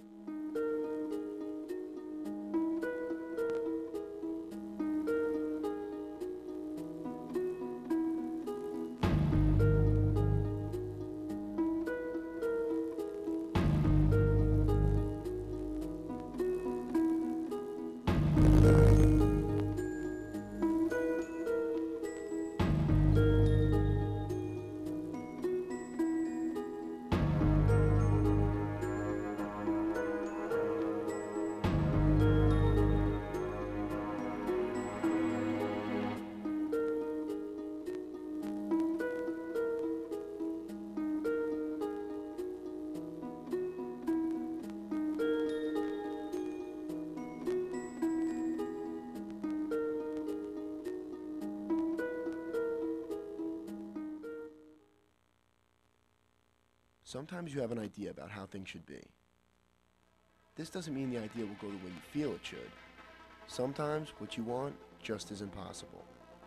Sometimes you have an idea about how things should be. This doesn't mean the idea will go the way you feel it should. Sometimes what you want just isn't possible.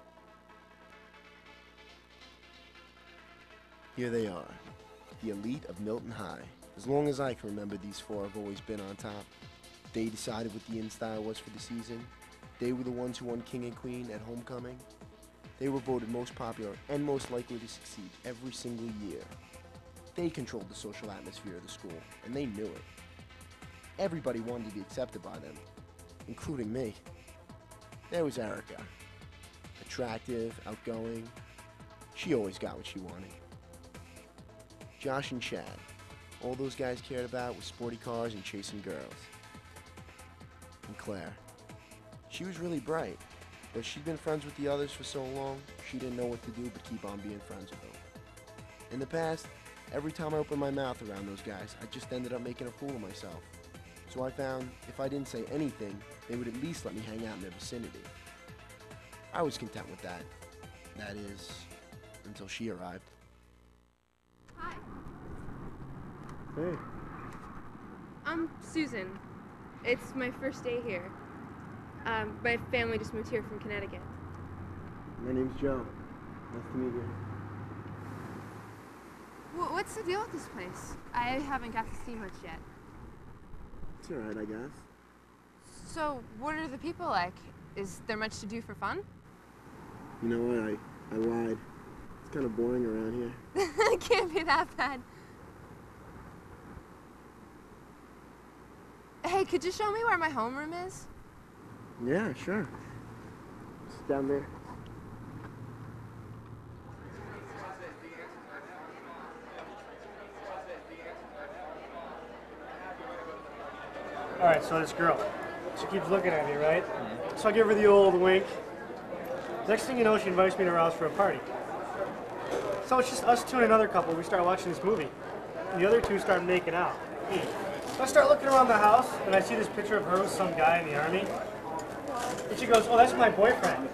Here they are, the elite of Milton High. As long as I can remember, these four have always been on top. They decided what the in-style was for the season. They were the ones who won King and Queen at homecoming. They were voted most popular and most likely to succeed every single year. They controlled the social atmosphere of the school, and they knew it. Everybody wanted to be accepted by them, including me. There was Erica. Attractive, outgoing. She always got what she wanted. Josh and Chad. All those guys cared about was sporty cars and chasing girls. And Claire. She was really bright, but she'd been friends with the others for so long, she didn't know what to do but keep on being friends with them. In the past, every time I opened my mouth around those guys, I just ended up making a fool of myself. So I found if I didn't say anything, they would at least let me hang out in their vicinity. I was content with that. That is, until she arrived. Hi. Hey. I'm Susan. It's my first day here. My family just moved here from Connecticut. My name's Joe. Nice to meet you. What's the deal with this place? I haven't got to see much yet. It's alright, I guess. So, what are the people like? Is there much to do for fun? You know what? I lied. It's kind of boring around here. It can't be that bad. Hey, could you show me where my homeroom is? Yeah, sure. It's down there. Alright, so this girl, she keeps looking at me, right? So I give her the old wink. Next thing you know, she invites me to her house for a party. So it's just us two and another couple. We start watching this movie. And the other two start making out. So I start looking around the house, and I see this picture of her with some guy in the army. And she goes, "Oh, that's my boyfriend."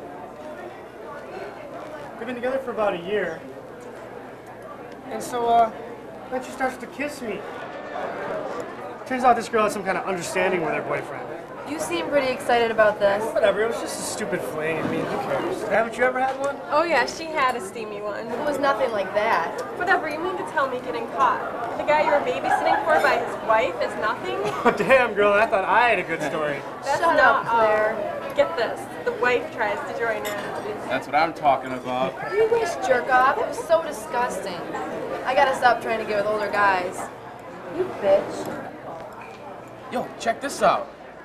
We've been together for about a year. And so, then she starts to kiss me. Turns out this girl has some kind of understanding with her boyfriend. You seem pretty excited about this. Whatever, it was just a stupid fling. I mean, who cares? Haven't you ever had one? Oh yeah, she had a steamy one. It was nothing like that. Whatever, you mean to tell me getting caught? The guy you were babysitting for by his wife is nothing? Oh, damn, girl, I thought I had a good story. Shut up, Claire. Get this, the wife tries to join in. That's what I'm talking about. You wish, jerk off. It was so disgusting. I gotta stop trying to get with older guys. You bitch. Yo, check this out.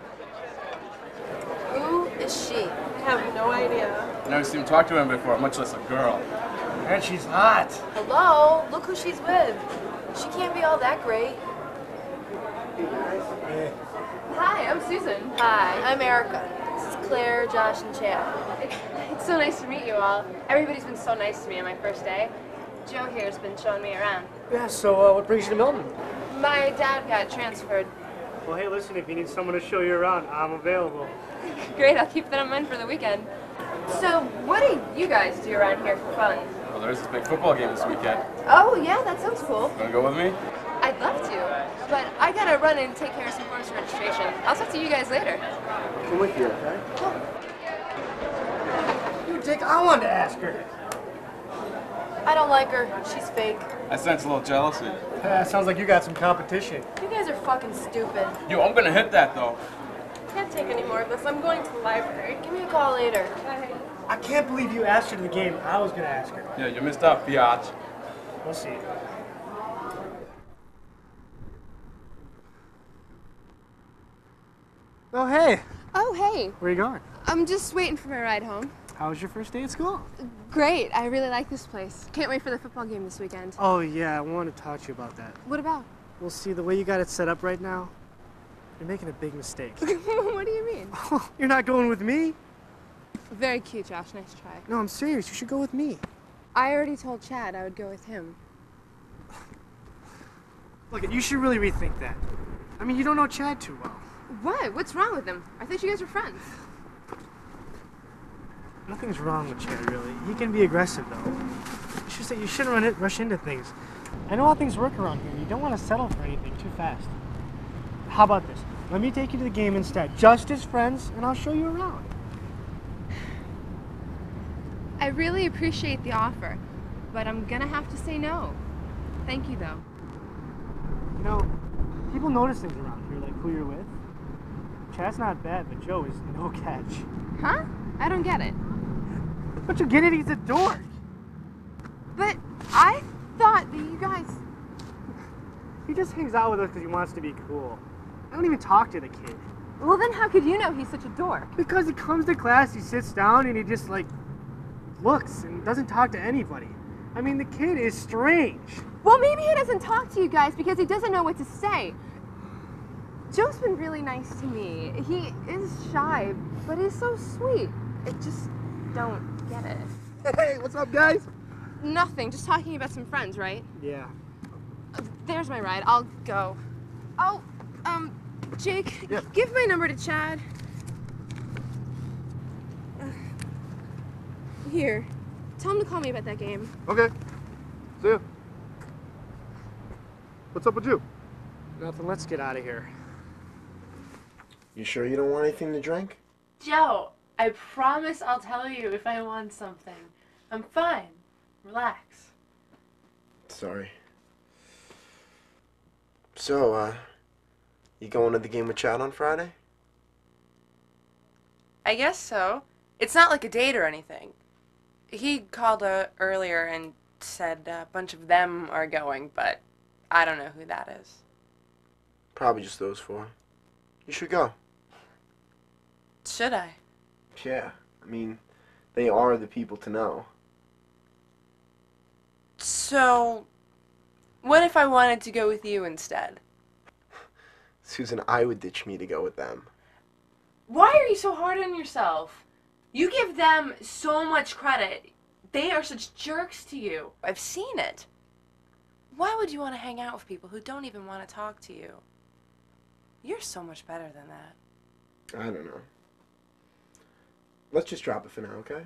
Who is she? I have no idea. I've never seen him talk to him before, much less a girl. And she's hot. Hello? Look who she's with. She can't be all that great. Hey. Hi, I'm Susan. Hi, I'm Erica. This is Claire, Josh, and Chad. It's so nice to meet you all. Everybody's been so nice to me on my first day. Joe here's been showing me around. Yeah, so what brings you to Milton? My dad got transferred. Well, hey, listen, if you need someone to show you around, I'm available. Great, I'll keep that in mind for the weekend. So, what do you guys do around here for fun? Well, there's this big football game this weekend. Oh, yeah, that sounds cool. Wanna go with me? I'd love to, but I gotta run and take care of some forms registration. I'll talk to you guys later. Come with you, okay? Cool. You dick, I wanted to ask her. I don't like her. She's fake. I sense a little jealousy. Sounds like you got some competition. You guys are fucking stupid. Yo, I'm gonna hit that though. Can't take any more of this. I'm going to the library. Give me a call later. Bye. I can't believe you asked her to the game. I was gonna ask her. Yeah, you missed out, biatch. We'll see. Oh, hey. Oh, hey. Where are you going? I'm just waiting for my ride home. How was your first day at school? Great. I really like this place. Can't wait for the football game this weekend. Oh, yeah. I want to talk to you about that. What about? Well, see, the way you got it set up right now, you're making a big mistake. What do you mean? You're not going with me? Very cute, Josh. Nice try. No, I'm serious. You should go with me. I already told Chad I would go with him. Look, you should really rethink that. I mean, you don't know Chad too well. What? What's wrong with him? I thought you guys were friends. Nothing's wrong with Chad, really. He can be aggressive, though. It's just that you shouldn't rush into things. I know how things work around here. You don't want to settle for anything too fast. How about this? Let me take you to the game instead, just as friends, and I'll show you around. I really appreciate the offer, but I'm gonna have to say no. Thank you, though. You know, people notice things around here, like who you're with. Chad's not bad, but Joe is no catch. Huh? I don't get it. But you get it, he's a dork. But I thought that you guys... He just hangs out with us because he wants to be cool. I don't even talk to the kid. Well, then how could you know he's such a dork? Because he comes to class, he sits down, and he just, like, looks and doesn't talk to anybody. I mean, the kid is strange. Well, maybe he doesn't talk to you guys because he doesn't know what to say. Joe's been really nice to me. He is shy, but he's so sweet. I just don't get it. Hey, what's up, guys? Nothing, just talking about some friends, right? Yeah. There's my ride. I'll go. Oh, Jake, Yep. give my number to Chad. Here. Tell him to call me about that game. Okay. See ya. What's up with you? Nothing, let's get out of here. You sure you don't want anything to drink? Joe, I promise I'll tell you if I want something. I'm fine. Relax. Sorry. So, you going to the game with Chad on Friday? I guess so. It's not like a date or anything. He called earlier and said a bunch of them are going, but I don't know who that is. Probably just those four. You should go. Should I? Yeah. I mean, they are the people to know. So, what if I wanted to go with you instead? Susan, I would ditch me to go with them. Why are you so hard on yourself? You give them so much credit. They are such jerks to you. I've seen it. Why would you want to hang out with people who don't even want to talk to you? You're so much better than that. I don't know. Let's just drop it for now, okay?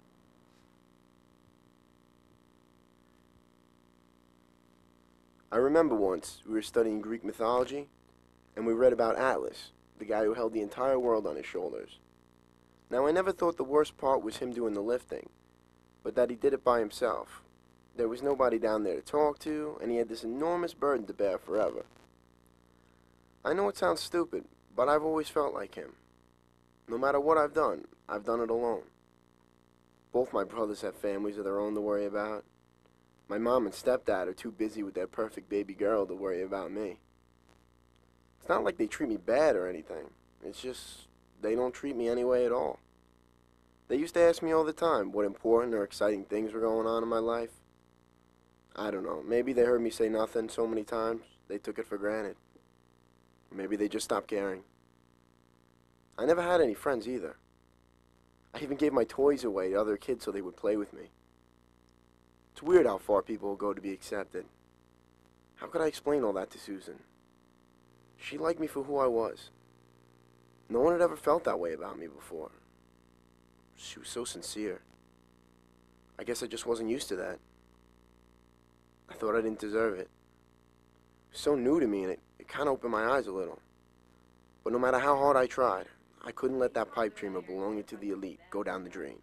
I remember once we were studying Greek mythology, and we read about Atlas, the guy who held the entire world on his shoulders. Now, I never thought the worst part was him doing the lifting, but that he did it by himself. There was nobody down there to talk to, and he had this enormous burden to bear forever. I know it sounds stupid, but I've always felt like him. No matter what I've done it alone. Both my brothers have families of their own to worry about. My mom and stepdad are too busy with their perfect baby girl to worry about me. It's not like they treat me bad or anything. It's just they don't treat me any way at all. They used to ask me all the time what important or exciting things were going on in my life. I don't know. Maybe they heard me say nothing so many times, they took it for granted. Maybe they just stopped caring. I never had any friends either. I even gave my toys away to other kids so they would play with me. It's weird how far people will go to be accepted. How could I explain all that to Susan? She liked me for who I was. No one had ever felt that way about me before. She was so sincere. I guess I just wasn't used to that. I thought I didn't deserve it. It was so new to me, and it kind of opened my eyes a little. But no matter how hard I tried, I couldn't let that pipe dream of belonging to the elite go down the drain.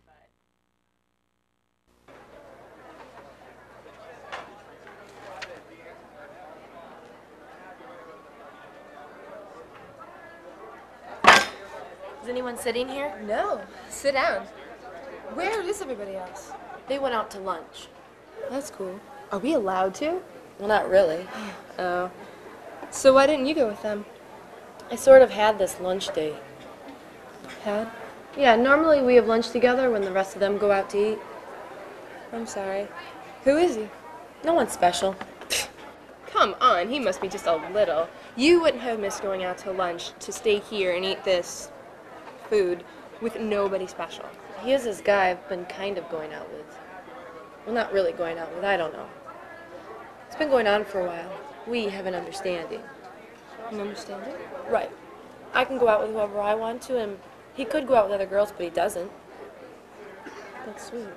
Is anyone sitting here? No. Sit down. Where is everybody else? They went out to lunch. That's cool. Are we allowed to? Well, not really. Oh. So why didn't you go with them? I sort of had this lunch date. Had? Yeah, normally we have lunch together when the rest of them go out to eat. I'm sorry. Who is he? No one special. Come on, he must be just a little. You wouldn't have missed going out to lunch to stay here and eat this food with nobody special. He is this guy I've been kind of going out with. Well, not really going out with, I don't know. It's been going on for a while. We have an understanding. An understanding? Right. I can go out with whoever I want to, and he could go out with other girls, but he doesn't. That's sweet.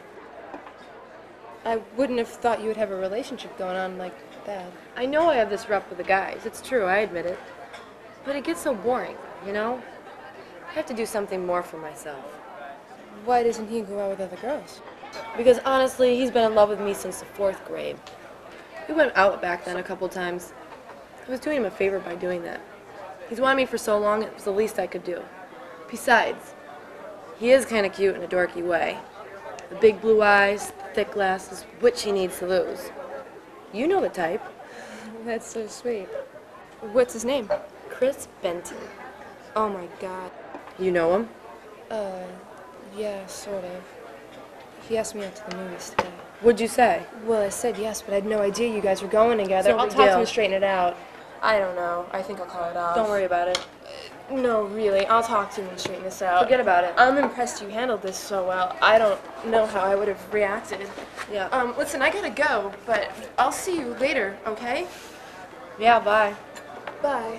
I wouldn't have thought you would have a relationship going on like that. I know I have this rep with the guys. It's true, I admit it. But it gets so boring, you know? I have to do something more for myself. Why doesn't he go out with other girls? Because honestly, he's been in love with me since the 4th grade. We went out back then a couple times. I was doing him a favor by doing that. He's wanted me for so long, it was the least I could do. Besides, he is kind of cute in a dorky way. The big blue eyes, thick glasses, which he needs to lose. You know the type. That's so sweet. What's his name? Chris Benton. Oh my god. You know him? Yeah, sort of. He asked me out to the movies today. What'd you say? Well, I said yes, but I had no idea you guys were going together. No I'll big talk to deal. him and straighten it out. I don't know. I think I'll call it off. Don't worry about it. No, really. I'll talk to him and straighten this out. Forget about it. I'm impressed you handled this so well. I don't know how I would have reacted. Yeah. Listen, I gotta go, but I'll see you later, okay? Yeah, bye. Bye.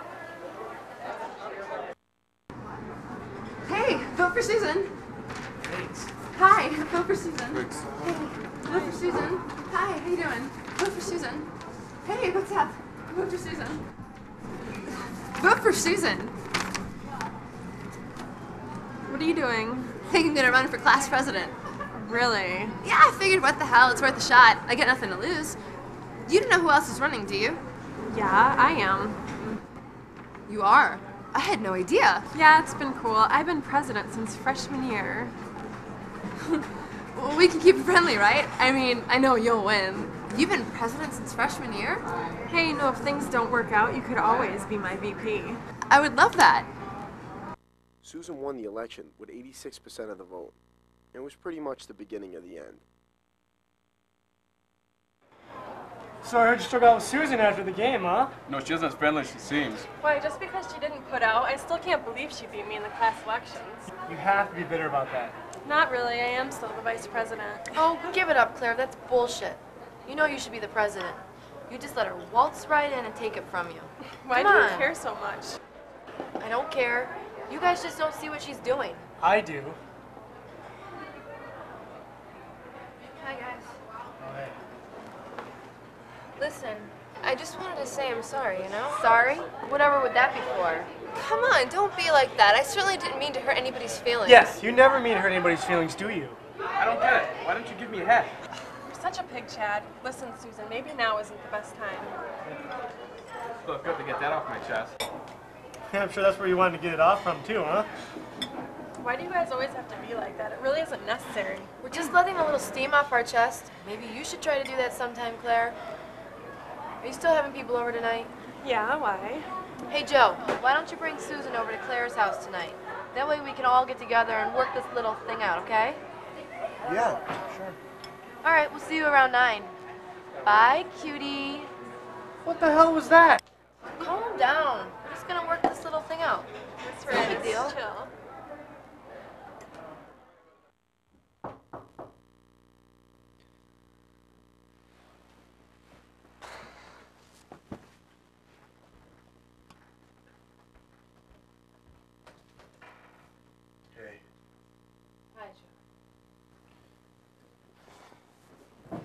Hey, vote for Susan. Thanks. Hi, vote for Susan. Thanks. Hey, vote for Susan. Hi, how you doing? Vote for Susan. Hey, what's up? Vote for Susan. Vote for Susan. What are you doing? I think I'm gonna run for class president. Really? Yeah, I figured what the hell, it's worth a shot. I got nothing to lose. You don't know who else is running, do you? Yeah, I am. You are? I had no idea. Yeah, it's been cool. I've been president since freshman year. Well, we can keep it friendly, right? I mean, I know you'll win. You've been president since freshman year? Hey, you know, if things don't work out, you could always be my VP. I would love that. Susan won the election with 86% of the vote. It was pretty much the beginning of the end. So I heard you struck out with Susan after the game, huh? No, she isn't as friendly as she seems. Why, just because she didn't put out, I still can't believe she beat me in the class elections. You have to be bitter about that. Not really, I am still the vice president. Oh, give it up, Claire. That's bullshit. You know you should be the president. You just let her waltz right in and take it from you. Why Come do on. you care so much? I don't care. You guys just don't see what she's doing. I do. Hi, guys. Oh, hey. Listen, I just wanted to say I'm sorry, you know? Sorry? Whatever would that be for? Come on, don't be like that. I certainly didn't mean to hurt anybody's feelings. Yes, you never mean to hurt anybody's feelings, do you? I don't get it. Why don't you give me a head? You're such a pig, Chad. Listen, Susan, maybe now isn't the best time. Look, good to get that off my chest. I'm sure that's where you wanted to get it off from, too, huh? Why do you guys always have to be like that? It really isn't necessary. We're just letting a little steam off our chest. Maybe you should try to do that sometime, Claire. Are you still having people over tonight? Yeah, why? Hey, Joe, why don't you bring Susan over to Claire's house tonight? That way we can all get together and work this little thing out, okay? Yeah, sure. All right, we'll see you around 9. Bye, cutie. What the hell was that? Calm down. We're just gonna work this little thing out. That's No right. big deal. Chill. Hey. Hi, Joe.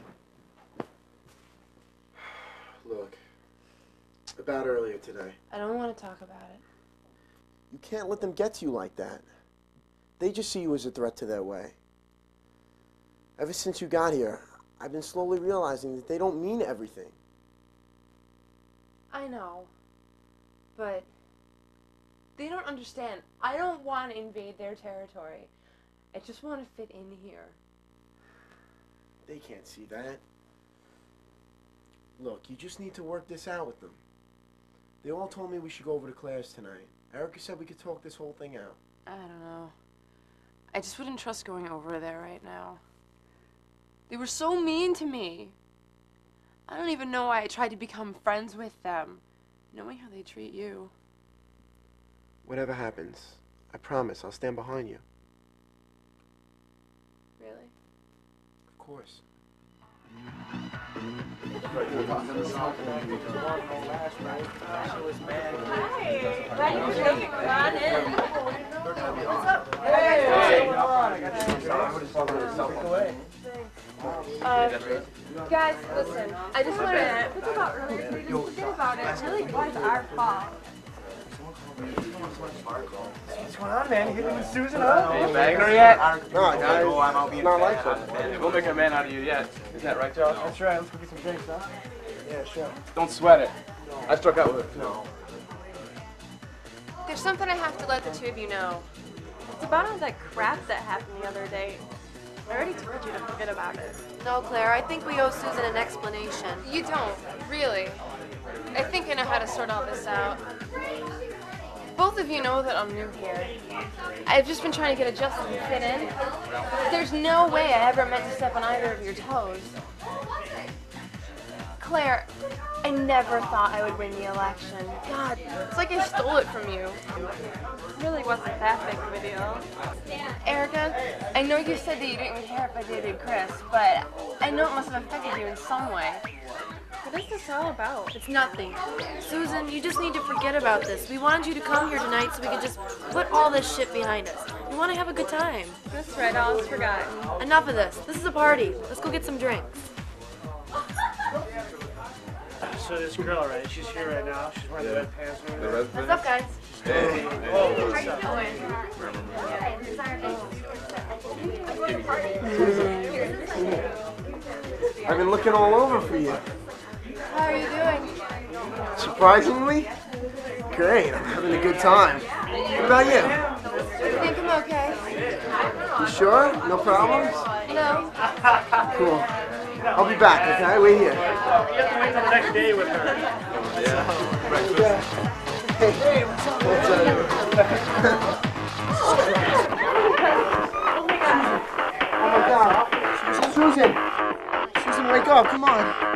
Look, about earlier today. I don't want to talk about it. You can't let them get to you like that. They just see you as a threat to their way. Ever since you got here, I've been slowly realizing that they don't mean everything. I know. But They don't understand. I don't want to invade their territory. I just want to fit in here. They can't see that. Look, you just need to work this out with them. They all told me we should go over to Claire's tonight. Erica said we could talk this whole thing out. I don't know. I just wouldn't trust going over there right now. They were so mean to me. I don't even know why I tried to become friends with them, knowing how they treat you. Whatever happens, I promise I'll stand behind you. Really? Of course. Guys, listen. I just want to think about earlier. We didn't forget about it. It really was our fault. What's going on, man? You hitting with Susan, huh? Ain't bagging her yet? No, guys, it's not like that. We'll make a man out of you yet. Isn't that right, Josh? That's right. Let's go get some drinks, huh? Yeah, sure. Don't sweat it. I struck out with her. No. There's something I have to let the two of you know. It's about all that crap that happened the other day. I already told you to forget about it. No, Claire, I think we owe Susan an explanation. You don't, really. I think I know how to sort all this out. Both of you know that I'm new here. I've just been trying to get adjusted and fit in. There's no way I ever meant to step on either of your toes. Claire, I never thought I would win the election. God, it's like I stole it from you. It really wasn't that big of a deal. Erica, I know you said that you didn't care if I dated Chris, but I know it must have affected you in some way. What is this all about? It's nothing. Susan, you just need to forget about this. We wanted you to come here tonight so we could just put all this shit behind us. We want to have a good time. That's right, all is forgotten. Enough of this. This is a party. Let's go get some drinks. So this girl, right? She's here right now. She's wearing the red pants. What's up, guys? Hey. I've been looking all over for you. How are you doing? Surprisingly? Great, I'm having a good time. What about you? I think I'm okay. You sure? No problems? No. Cool. I'll be back, okay? Wait here. You have to wait till the next day with her. Hey, what's up? Oh my God. Susan! Susan, wake up, come on.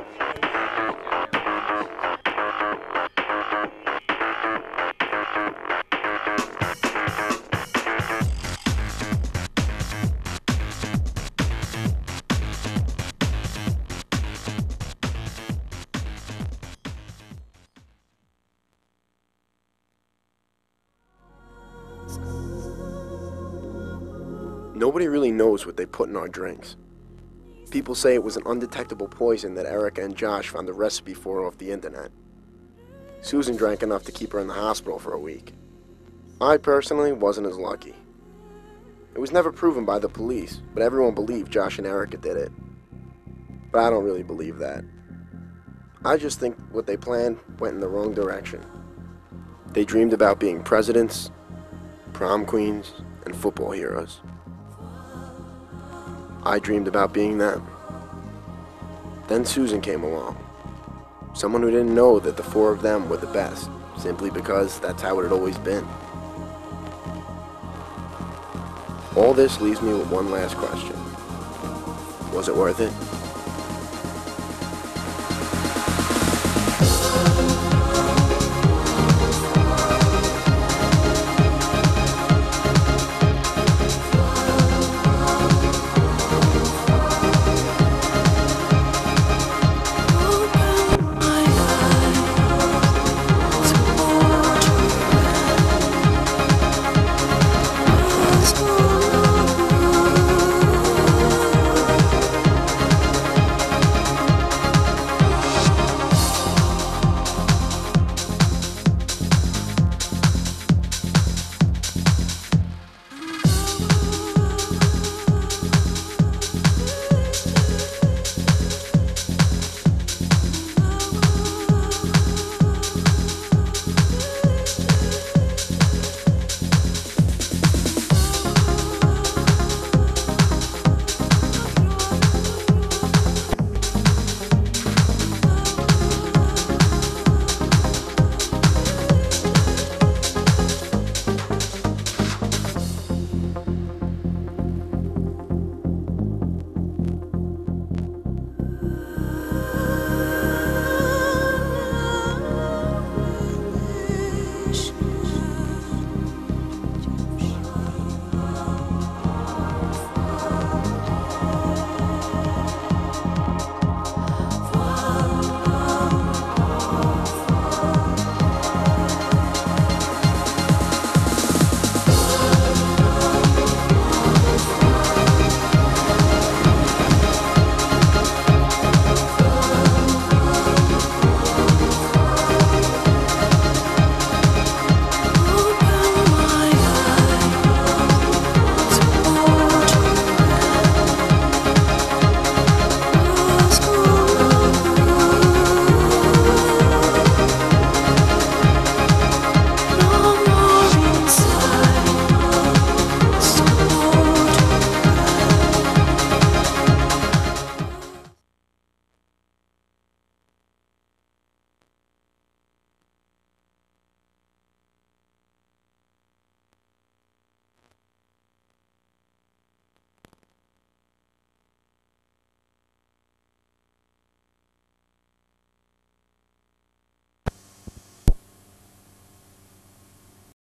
Nobody really knows what they put in our drinks. People say it was an undetectable poison that Erica and Josh found the recipe for off the internet. Susan drank enough to keep her in the hospital for a week. I personally wasn't as lucky. It was never proven by the police, but everyone believed Josh and Erica did it. But I don't really believe that. I just think what they planned went in the wrong direction. They dreamed about being presidents, prom queens, and football heroes. I dreamed about being them. Then Susan came along. Someone who didn't know that the four of them were the best, simply because that's how it had always been. All this leaves me with one last question. Was it worth it?